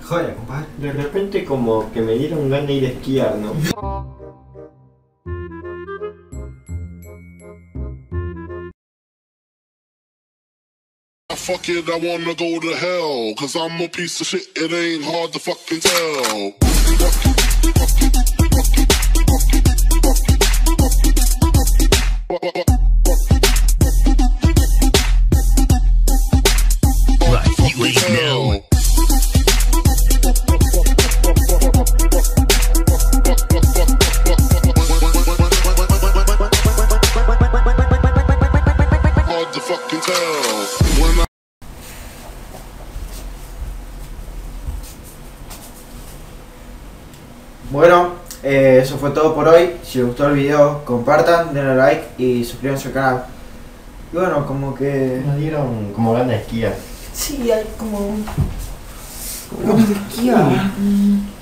Joder, compadre. De repente como que me dieron ganas de ir a esquiar, ¿no? Fuck it, I wanna go to hell, cause I'm a piece of shit, it ain't hard to fucking tell. Right, you ain't know. Hard to fucking tell. When I Bueno, eso fue todo por hoy. Si les gustó el video, compartan, denle like y suscríbanse al canal. Y bueno, como que... Me dieron como ganas de esquiar. Sí, hay como... ganas de esquiar.